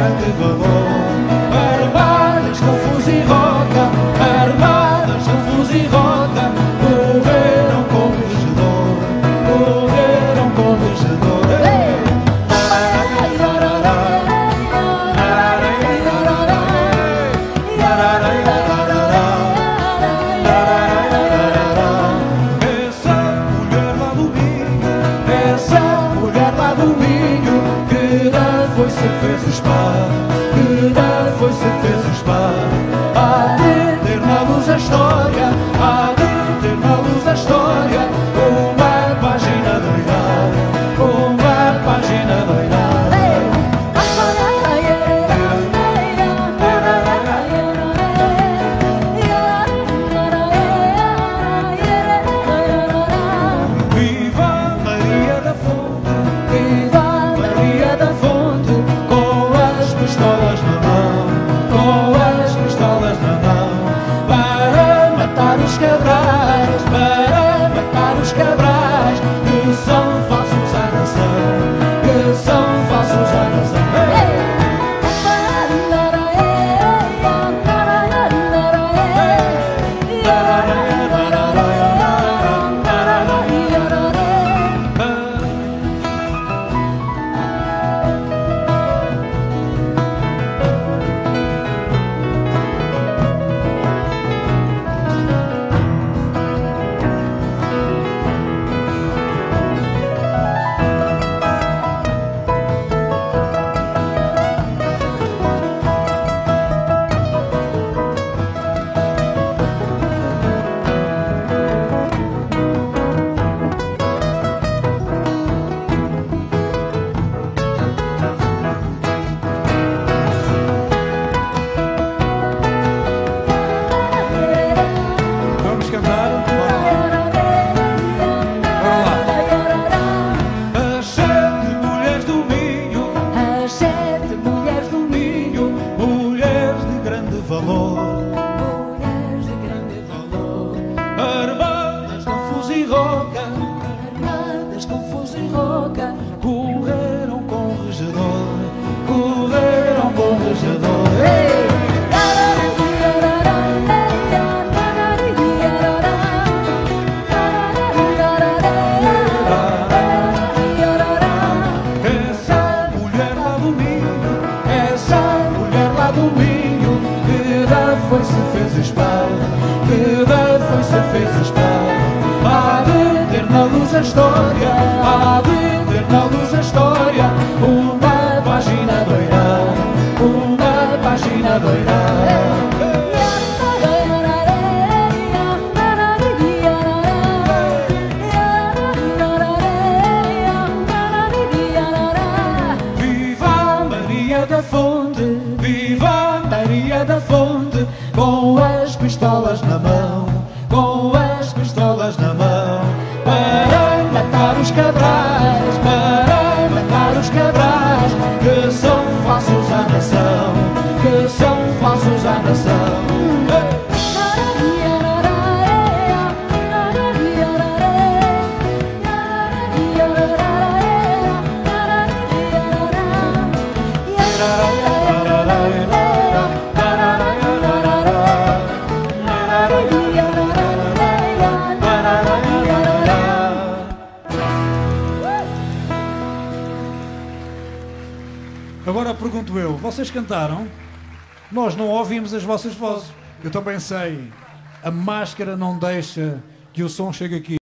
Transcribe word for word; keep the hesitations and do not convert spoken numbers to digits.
grande valor. Armadas com fuzil e roca, armadas com fuzil e roca, correram com o regedor, correram com o regedor. Essa mulher lá do Minho, essa mulher lá do Minho, que foi-se fez o spa, que foi-se fez o spa. Há de ter na luz a história, há de ter na luz a história, uma página doirada, uma página doirada. Viva Maria da Fonte, viva Maria da Fonte, com as pistolas na mão, com as pistolas na mão, para matar os cabrais, para matar os cabrais, que são falsos à nação, que são falsos à nação. Vamos cantar? As sete mulheres do Minho, as sete mulheres do Minho, mulheres de grande valor, mulheres de grande valor, armadas com fuzil e roca, armadas com fuzil e roca, correram com o regedor, correram com o regedor. Do Minho, que da foi-se fez o spa, que da foi-se fez o spa. Há de ter na luz a história, há de ter na luz a história, uma página doirada, uma página doirada. Viva Maria da Fonte, viva Maria da Fonte, com as pistolas na mão, com as pistolas na mão, para matar os cabrais, para matar os cabrais, que são falsos à nação, que são falsos à nação. Agora pergunto eu, vocês cantaram? Nós não ouvimos as vossas vozes. Eu também sei, a máscara não deixa que o som chegue aqui.